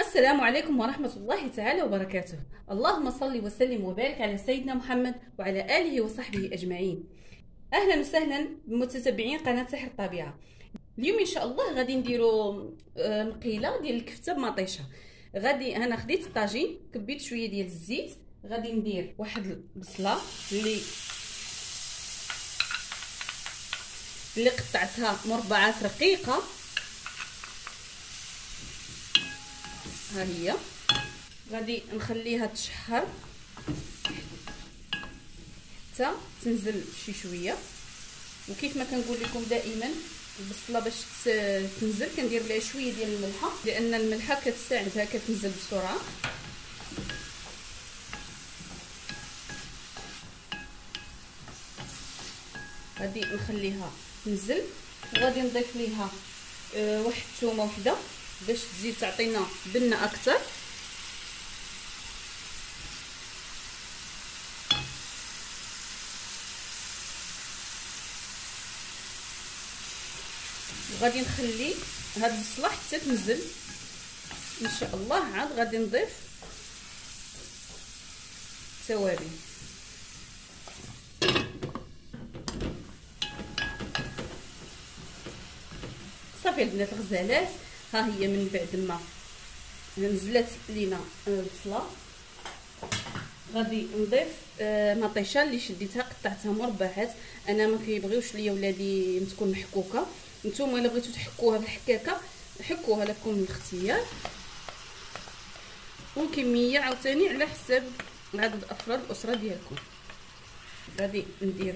السلام عليكم ورحمة الله تعالى وبركاته. اللهم صل وسلم وبارك على سيدنا محمد وعلى آله وصحبه أجمعين. أهلا وسهلا بمتتبعين قناة سحر الطبيعة. اليوم إن شاء الله غادي نديرو مقيلة ديال الكفتة بمطيشة. غادي أنا خديت الطاجين، كبيت شوية ديال الزيت، غادي ندير واحد البصلة اللي قطعتها مربعات رقيقة، ها هي. غادي نخليها تشحر حتى تنزل شي شويه، وكيف ما كنقول لكم دائما البصله باش تنزل كندير لها شويه ديال الملحه، لان الملحه كتساعدها كتنزل بسرعه. غادي نخليها تنزل، وغادي نضيف ليها واحد الثومه وحده باش تزيد تعطينا بنه اكثر. وغادي نخلي هاد البصله حتى تنزل ان شاء الله. عاد غادي نضيف التوابل. صافي البنات الغزالات، ها هي من بعد ما نزلت لينا البصله غادي نضيف مطيشه اللي شديتها قطعتها مربعات. انا ما كيبغيوش ليا ولادي تكون محكوكه، نتوما الا بغيتو تحكوها بالحكاكه حكوها لكم الاختيار، والكميه عاوتاني على حساب عدد افراد الاسره ديالكم. غادي ندير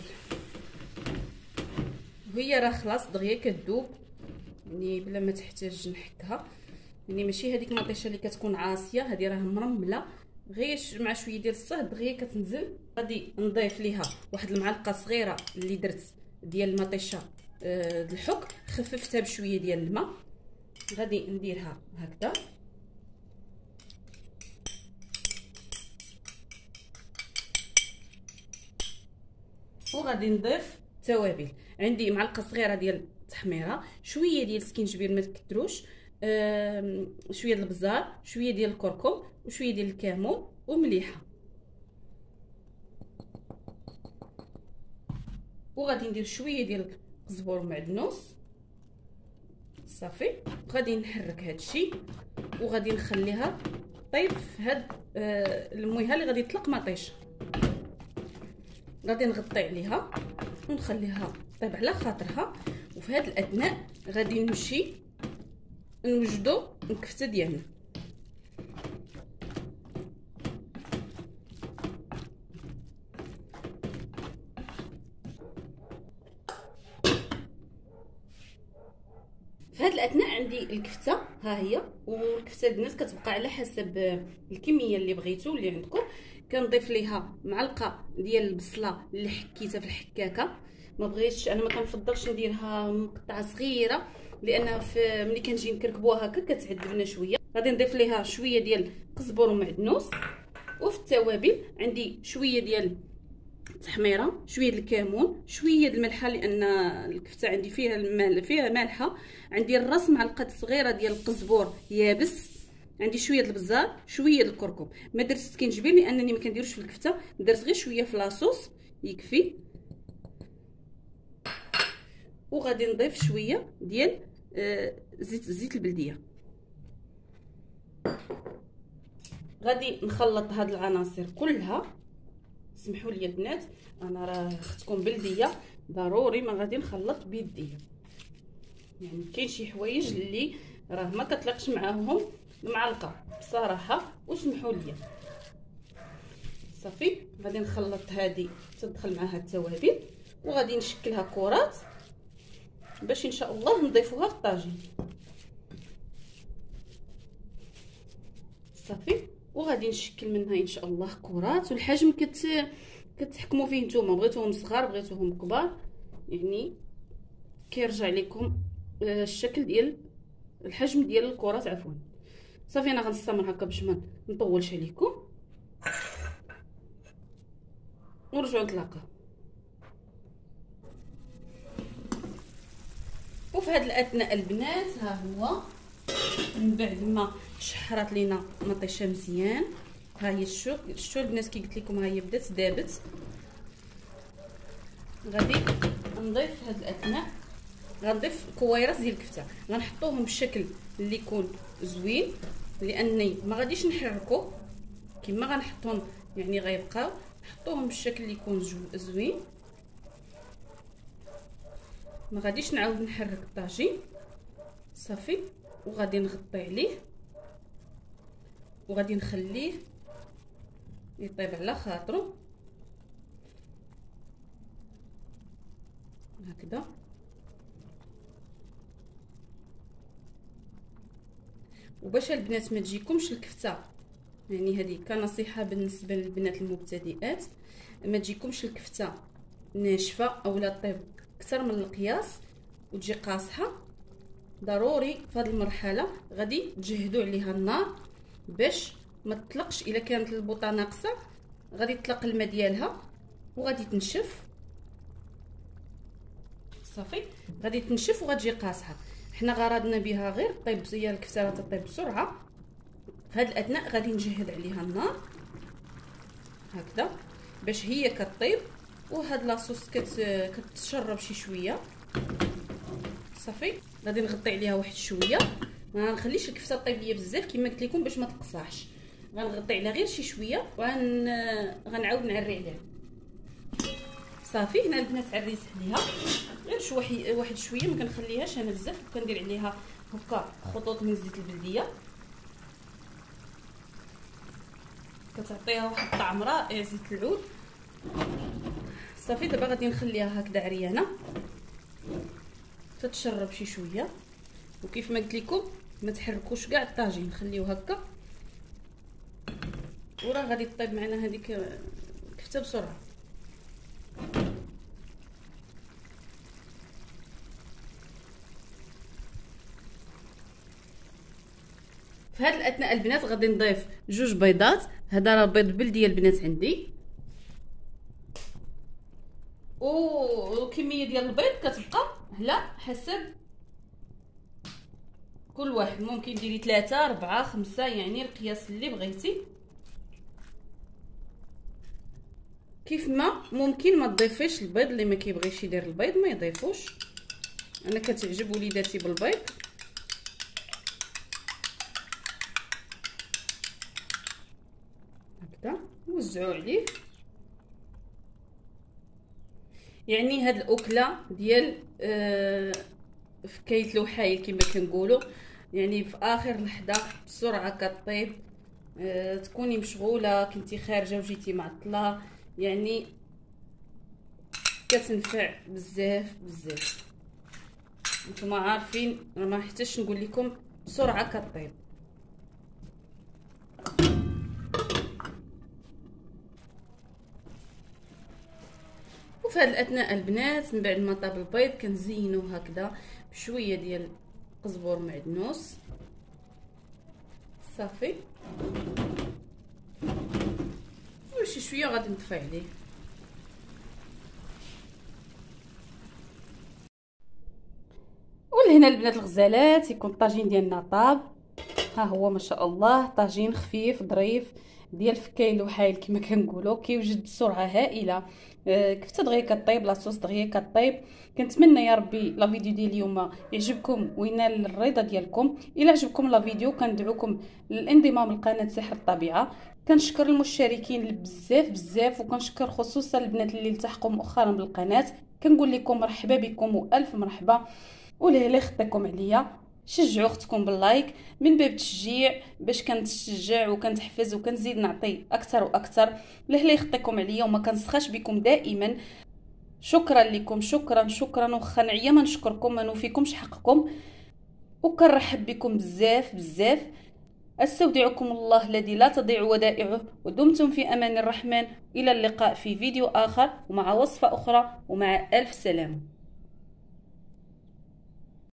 وهي راه خلاص دغيا كتذوب، يعني بلا ما تحتاج نحكها. يعني ماشي هذيك المطيشه اللي كتكون عاصيه، هذه راه مرمله غير مع شويه ديال الصهد دغيا كتنزل. غادي نضيف ليها واحد المعلقه صغيره اللي درت ديال المطيشه الحك، خففتها بشويه ديال الماء. غادي نديرها هكذا، وغادي نضيف التوابل. عندي معلقه صغيره ديال التحميره، شويه ديال سكينجبير ما تكثروش، شويه ديال البزار، شويه ديال الكركم، وشويه ديال الكمون، ومليحه. وغادي ندير شويه ديال القزبر ومعدنوس. صافي غادي نحرك هادشي، وغادي نخليها طيب في هاد المويها اللي غادي يطلق مطيشه. غادي نغطي عليها ونخليها طيب على خاطرها. وفي هاد الاثناء غادي نمشي نوجدو الكفته ديالنا. في هاد الاثناء عندي الكفته ها هي، والكفته البنات كتبقى على حسب الكميه اللي بغيتو اللي عندكم. كنضيف ليها معلقه ديال البصله اللي حكيتها في الحكاكه. ما بغيتش انا، ما كنفضلش نديرها مقطعه صغيره، لان ملي كنجي نكركبوها هكا كتعذبنا شويه. غادي نضيف ليها شويه ديال القزبر ومعدنوس. وفي التوابل عندي شويه ديال التحميره، شويه ديال الكمون، شويه ديال الملحه لان الكفته عندي فيها فيها مالحه. عندي الراس معلقه صغيره ديال القزبر يابس، عندي شويه ديال البزار، شويه ديال الكركم. ما درت سكينجبير لانني ما كنديروش في الكفته، درت غير شويه في لاصوص يكفي. وغادي نضيف شويه ديال زيت البلديه. غادي نخلط هاد العناصر كلها. سمحوا لي البنات، انا راه اختكم بلديه ضروري ما غادي نخلط بيديا، يعني كاين شي حوايج اللي راه ما كتلقش معاهم المعلقه بصراحه، وسمحوا لي. صافي غادي نخلط هذه تدخل معاها التوابل، وغادي نشكلها كرات باش ان شاء الله نضيفوها في الطاجين. صافي وغادي نشكل منها ان شاء الله كرات، والحجم كتحكموا فيه نتوما، بغيتوهم صغار بغيتوهم كبار، يعني كيرجع لكم الشكل ديال الحجم ديال الكرات عفوا. صافي انا غنستمر هكا باش ما نطولش عليكم، ونرجعوا نتلاقاو. وفي هذا الاثناء البنات ها هو من بعد ما شحرات لينا مطيشه مزيان، ها هي شتو البنات كي قلت لكم، ها هي بدات دابت. غادي نضيف في هذا الاثناء، غنضيف كويرات ديال الكفته، غنحطوهم بالشكل اللي يكون زوين، لاني ما غاديش نحركو كما غنحطهم، يعني غيبقاو. نحطوهم بالشكل اللي يكون زوين، ما غاديش نعاود نحرك الطاجين صافي. وغادي نغطي عليه وغادي نخليه يطيب على خاطرو هكذا. وباش البنات ما تجيكمش الكفته، يعني هذه كنصيحه بالنسبه للبنات المبتدئات، ما تجيكمش الكفته ناشفه اولا طيب اكثر من القياس وتجي قاصحه. ضروري في هذه المرحله غادي تجهدوا عليها النار باش ما تطلقش. الا كانت البوطه ناقصه غادي تطلق الماء ديالها وغادي تنشف صافي، غادي تنشف وغتجي قاصحه. حنا غرضنا بها غير طيب، هي الكفته تطيب بسرعه. في هذا الاثناء غادي نجهد عليها النار هكذا باش هي كطيب وهاد لاصوص كتشرب شي شويه صافي. غادي نغطي عليها واحد شويه، ما نخليش الكفته طيب ليا بزاف كما قلت لكم باش ما تقصاحش. غنغطي عليها غير شي شويه غنعاود نعري عليها صافي. هنا البنات عريت عليها غير واحد شويه، ما كنخليهاش انا بزاف، وكندير عليها هكا خطوط من زيت البلديه كتعطيها واحد الطعم رائع زيت العود صافي. دابا غادي نخليها هكذا عريانه تتشرب شي شويه، وكيف ما قلت لكم ما تحركوش كاع الطاجين، خليوه هكا وراه غادي طيب معنا هذيك الكفته بسرعه. في هذا الاثناء البنات غادي نضيف 2 بيضات. هذا راه بيض بلدي البنات عندي، وكميه ديال البيض كتبقى على حسب كل واحد. ممكن ديري 3 4 5 يعني القياس اللي بغيتي. كيف ما ممكن ما تضيفيش البيض، اللي ما كيبغيش يدير البيض ما يضيفوش. انا كتعجب وليداتي بالبيض هكذا وزعوا عليه. يعني هاد الاكله ديال فكايه الوحايل كما كنقولوا، يعني في اخر لحظه بسرعه كطيب. تكوني مشغوله كنتي خارجه وجيتي معطله، يعني كتنفع بزاف بزاف. نتوما عارفين ما حتىش نقول لكم بسرعه كطيب. وفي هذا الاثناء البنات من بعد ما طاب البيض كنزينوه هكذا بشويه ديال قزبور معدنوس صافي، وشي شويه غادي نطفي عليه. ولهنا البنات الغزالات يكون الطاجين ديالنا طاب. ها هو ما شاء الله طاجين خفيف ظريف ديال فكاي الوحايل كما كنقولوا، كيوجد بسرعه هائله. كفته دغيا كطيب، لاصوص دغيا كطيب. كنتمنى يا ربي لا فيديو ديال اليوم يعجبكم وينال الرضا ديالكم. الا عجبكم لا فيديو كندعوكم للانضمام لقناه سحر الطبيعه. كنشكر المشتركين بزاف بزاف، وكنشكر خصوصا البنات اللي التحقوا مؤخرا بالقناه. كنقول لكم مرحبا بكم والف مرحبا، ولهلا خطيكم عليا. شجعوا اختكم باللايك من باب التشجيع باش كنتشجع وكنتحفز وكنزيد نعطي اكثر واكثر. لهلا يخطيكم عليا وما كنسخاش بكم دائما. شكرا لكم، شكرا شكرا، وخا نعيا ما نشكركم ما نوفيكمش حقكم، وكنرحب بكم بزاف بزاف. استودعكم الله الذي لا تضيع ودائعه، ودمتم في امان الرحمن. الى اللقاء في فيديو اخر ومع وصفه اخرى، ومع الف سلامه.